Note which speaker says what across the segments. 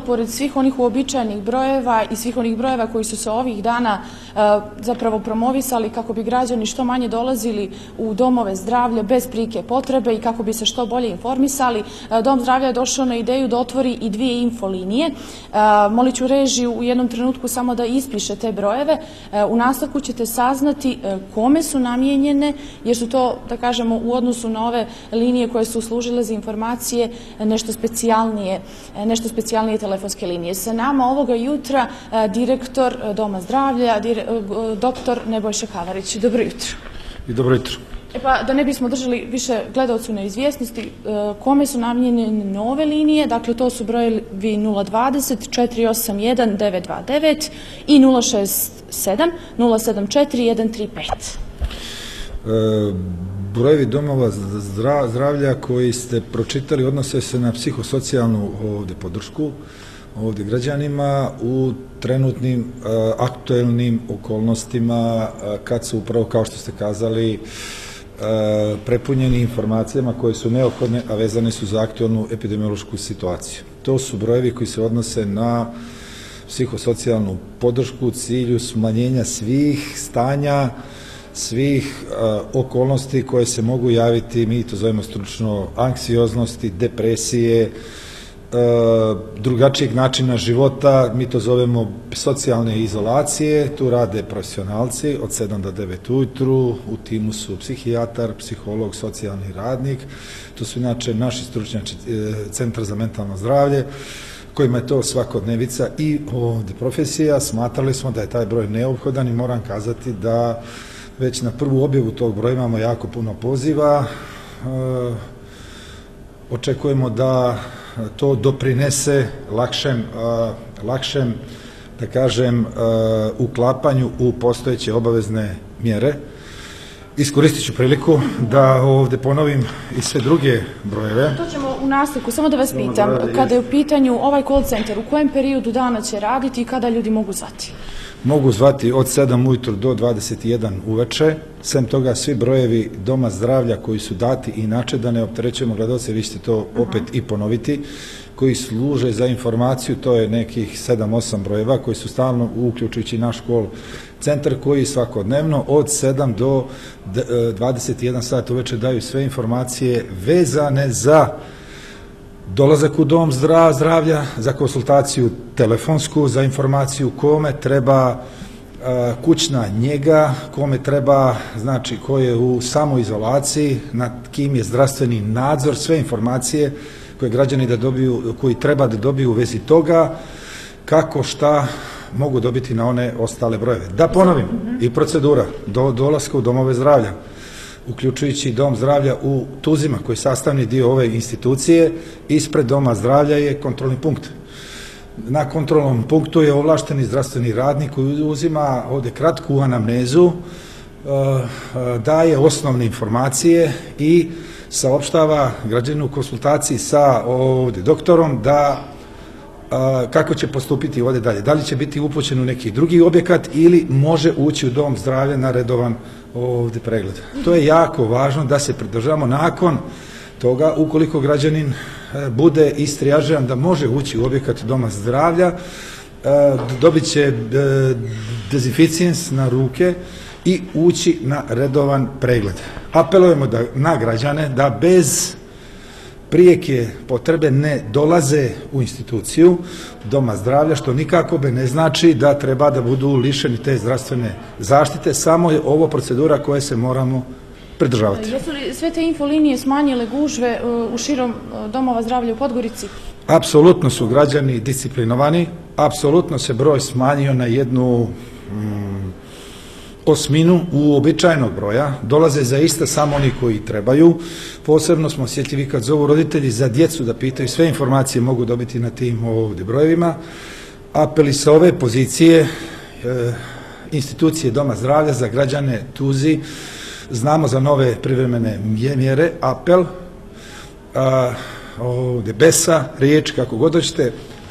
Speaker 1: pored svih onih uobičajenih brojeva i svih onih brojeva koji su se ovih dana zapravo promovisali kako bi građani što manje dolazili u domove zdravlja bez prike potrebe i kako bi se što bolje informisali, Dom zdravlja je došao na ideju da otvori i 2 infolinije. Molit ću režiju u jednom trenutku samo da ispiše te brojeve. U nastavku ćete saznati kome su namijenjene, jer su to, da kažemo, u odnosu na ove linije koje su služile za informacije nešto specijalnije telefonske linije. Sa nama ovoga jutra direktor Doma zdravlja, doktor Nebojša Kavarić. Dobro jutro.
Speaker 2: I dobro jutro.
Speaker 1: Pa da ne bismo držali više gledalcu na izvjesnosti, kome su namijenjene nove linije, dakle to su brojevi 020 481 929 i 067 074 135.
Speaker 2: Brojevi domova zdravlja koji ste pročitali odnose se na psihosocijalnu podršku ovdje građanima u trenutnim aktuelnim okolnostima kad su upravo, kao što ste kazali, prepunjeni informacijama koje su neophodne, a vezane su za aktualnu epidemiološku situaciju. To su brojevi koji se odnose na psihosocijalnu podršku u cilju smanjenja svih stanja, svih okolnosti koje se mogu javiti, mi to zovemo stručno anksioznosti, depresije, drugačijeg načina života, mi to zovemo socijalne izolacije. Tu rade profesionalci od 7 do 9 ujutru, u timu su psihijatar, psiholog, socijalni radnik, to su inače naši stručnjaci Centra za mentalno zdravlje, kojima je to svakodnevica i ovdje profesija. Smatrali smo da je taj broj neophodan i moram kazati da već na prvu objavu tog broja imamo jako puno poziva. Očekujemo da to doprinese lakšem, da kažem, uklapanju u postojeće obavezne mjere. Iskoristit ću priliku da ovdje ponovim i sve druge brojeve.
Speaker 1: To ćemo u nastavku. Samo da vas pitam, kada je u pitanju ovaj call center, u kojem periodu dana će raditi i kada ljudi mogu zvati?
Speaker 2: Mogu zvati od 7 ujutru do 21 uveče. Sem toga, svi brojevi Doma zdravlja koji su dati, inače da ne opterećujemo gledalce, vi ćete to opet i ponoviti, koji služe za informaciju, to je nekih 7-8 brojeva koji su stalno, uključujući naš call centar, koji svakodnevno od 7 do 21 sat uveče daju sve informacije vezane za dolazak u dom zdravlja, za konsultaciju telefonsku, za informaciju kome treba kućna njega, kome treba, znači ko je u samoizolaciji, nad kim je zdravstveni nadzor, sve informacije koje građani koji treba da dobiju u vezi toga, kako šta mogu dobiti na one ostale brojeve. Da ponovim, i procedura do dolaska u domove zdravlja, uključujući Dom zdravlja u Tuzima, koji je sastavni dio ove institucije, ispred Doma zdravlja je kontrolni punkt. Na kontrolnom punktu je ovlašteni zdravstveni radnik koji uzima ovdje kratku anamnezu, daje osnovne informacije i saopštava građaninu u konsultaciji sa ovdje doktorom da kako će postupiti ovdje dalje. Da li će biti upućen u neki drugi objekat ili može ući u Dom zdravlja na redovan ovdje pregled. To je jako važno da se pridržavamo. Nakon toga, ukoliko građanin bude istrijažiran da može ući u objekat Doma zdravlja, dobit će dezinficijens na ruke i ući na redovan pregled. Apelujemo na građane da bez prijeke potrebe ne dolaze u instituciju Doma zdravlja, što nikako ne znači da treba da budu lišeni te zdravstvene zaštite, samo je ovo procedura koje se moramo pridržavati.
Speaker 1: Jesu li sve te infolinije smanjile gužve u širom domova zdravlja u Podgorici?
Speaker 2: Apsolutno su građani disciplinovani, apsolutno se broj smanjio na jednu osminu uobičajenog broja, dolaze zaista samo oni koji trebaju. Posebno smo osjetljivi kad zovu roditelji za djecu da pitaju, sve informacije mogu dobiti na tim ovdje brojevima. Apeli sa ove pozicije institucije Doma zdravlja za građane Tuzi, znamo za nove privremene mjere, apel, ovdje besa, riječ, kako god hoćete,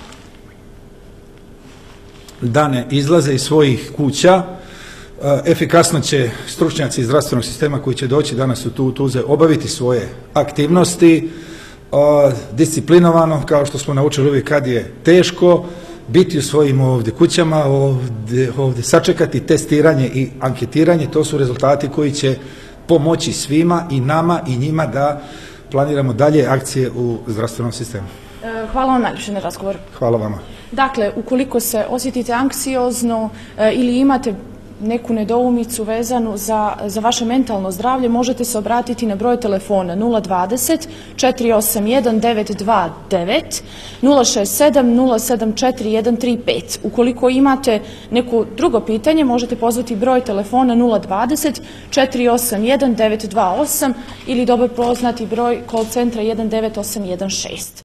Speaker 2: da ne izlaze iz svojih kuća. Efikasno će stručnjaci iz zdravstvenog sistema koji će doći danas u Tuze obaviti svoje aktivnosti, disciplinovano, kao što smo naučili uvijek kad je teško, biti u svojim ovdje kućama, ovdje sačekati testiranje i anketiranje, to su rezultati koji će pomoći svima i nama i njima da planiramo dalje akcije u zdravstvenom sistemu.
Speaker 1: Hvala vam najljepše na razgovor.
Speaker 2: Hvala vama.
Speaker 1: Dakle, ukoliko se osjetite anksiozno ili imate neku nedoumicu vezanu za vaše mentalno zdravlje, možete se obratiti na broj telefona 020 481 929 067 074 135. Ukoliko imate neko drugo pitanje, možete pozvati broj telefona 020 481 928 ili dobro poznati broj call centra 19816.